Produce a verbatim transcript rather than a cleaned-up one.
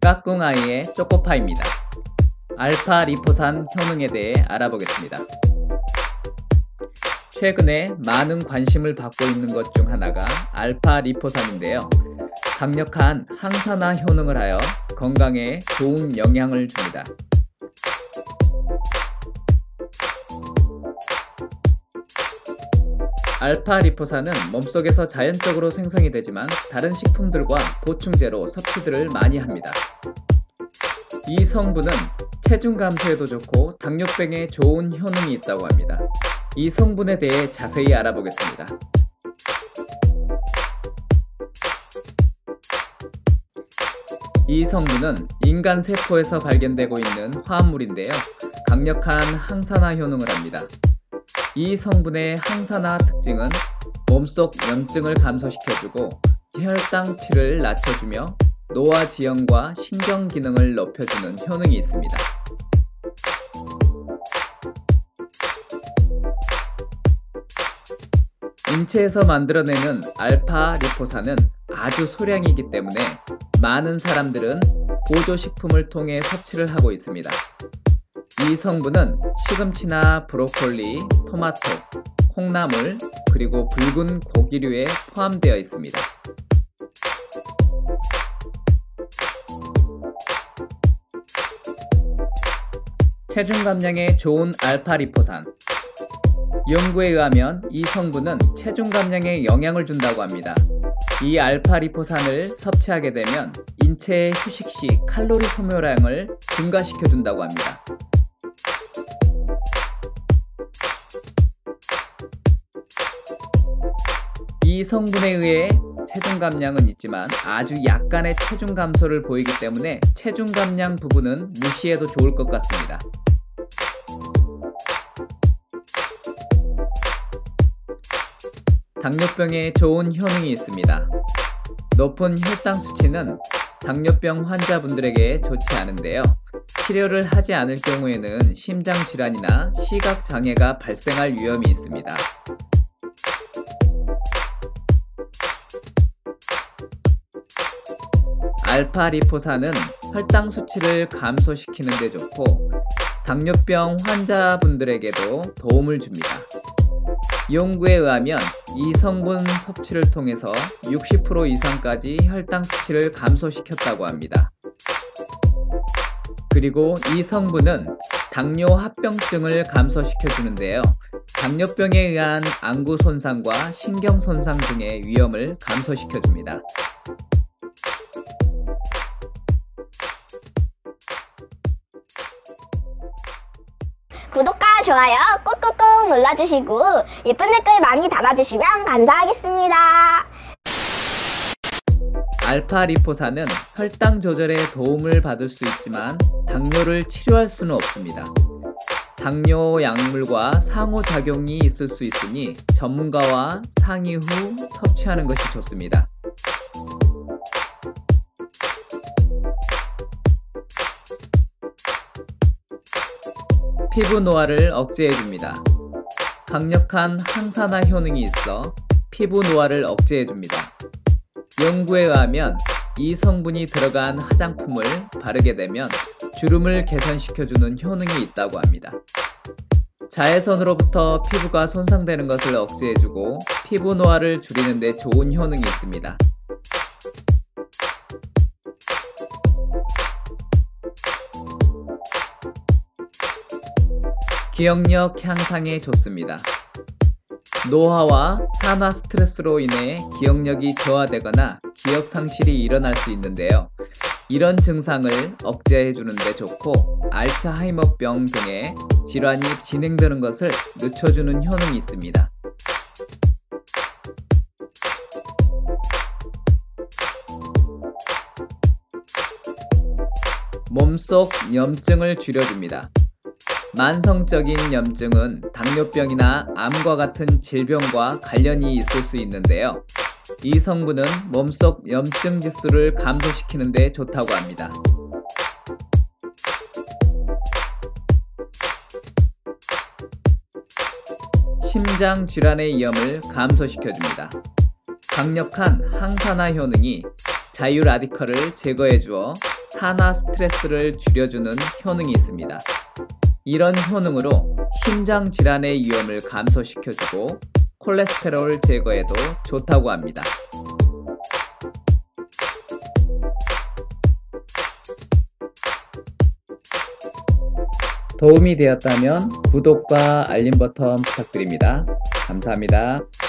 까꿍아이의 초코파입니다. 알파 리포산 효능에 대해 알아보겠습니다. 최근에 많은 관심을 받고 있는 것 중 하나가 알파 리포산인데요. 강력한 항산화 효능을 하여 건강에 좋은 영향을 줍니다. 알파 리포산은 몸속에서 자연적으로 생성이 되지만 다른 식품들과 보충제로 섭취들을 많이 합니다. 이 성분은 체중 감소에도 좋고 당뇨병에 좋은 효능이 있다고 합니다. 이 성분에 대해 자세히 알아보겠습니다. 이 성분은 인간 세포에서 발견되고 있는 화합물인데요. 강력한 항산화 효능을 합니다. 이 성분의 항산화 특징은 몸속 염증을 감소시켜주고 혈당치를 낮춰주며 노화 지연과 신경 기능을 높여주는 효능이 있습니다. 인체에서 만들어내는 알파 리포산은 아주 소량이기 때문에 많은 사람들은 보조식품을 통해 섭취를 하고 있습니다. 이 성분은 시금치나 브로콜리, 토마토, 콩나물, 그리고 붉은 고기류에 포함되어 있습니다. 체중 감량에 좋은 알파 리포산. 연구에 의하면 이 성분은 체중 감량에 영향을 준다고 합니다. 이 알파 리포산을 섭취하게 되면 인체의 휴식 시 칼로리 소모량을 증가시켜 준다고 합니다. 이 성분에 의해 체중 감량은 있지만 아주 약간의 체중 감소를 보이기 때문에 체중 감량 부분은 무시해도 좋을 것 같습니다. 당뇨병에 좋은 효능이 있습니다. 높은 혈당 수치는 당뇨병 환자분들에게 좋지 않은데요. 치료를 하지 않을 경우에는 심장질환이나 시각장애가 발생할 위험이 있습니다. 알파 리포산은 혈당 수치를 감소시키는 데 좋고 당뇨병 환자분들에게도 도움을 줍니다. 연구에 의하면 이 성분 섭취를 통해서 육십 퍼센트 이상까지 혈당 수치를 감소시켰다고 합니다. 그리고 이 성분은 당뇨 합병증을 감소시켜 주는데요. 당뇨병에 의한 안구 손상과 신경 손상 등의 위험을 감소시켜 줍니다. 구독과 좋아요 꾹꾹꾹 눌러주시고 예쁜 댓글 많이 달아주시면 감사하겠습니다. 알파 리포산은 혈당 조절에 도움을 받을 수 있지만 당뇨를 치료할 수는 없습니다. 당뇨 약물과 상호작용이 있을 수 있으니 전문가와 상의 후 섭취하는 것이 좋습니다. 피부 노화를 억제해줍니다. 강력한 항산화 효능이 있어 피부 노화를 억제해줍니다. 연구에 의하면 이 성분이 들어간 화장품을 바르게 되면 주름을 개선시켜주는 효능이 있다고 합니다. 자외선으로부터 피부가 손상되는 것을 억제해주고 피부 노화를 줄이는 데 좋은 효능이 있습니다. 기억력 향상에 좋습니다. 노화와 산화 스트레스로 인해 기억력이 저하되거나 기억 상실이 일어날 수 있는데요. 이런 증상을 억제해 주는 데 좋고 알츠하이머병 등의 질환이 진행되는 것을 늦춰주는 효능이 있습니다. 몸속 염증을 줄여줍니다. 만성적인 염증은 당뇨병이나 암과 같은 질병과 관련이 있을 수 있는데요. 이 성분은 몸속 염증 지수를 감소시키는 데 좋다고 합니다. 심장 질환의 위험을 감소시켜줍니다. 강력한 항산화 효능이 자유 라디컬을 제거해 주어 산화 스트레스를 줄여주는 효능이 있습니다. 이런 효능으로 심장 질환의 위험을 감소시켜주고 콜레스테롤 제거에도 좋다고 합니다. 도움이 되었다면 구독과 알림 버튼 부탁드립니다. 감사합니다.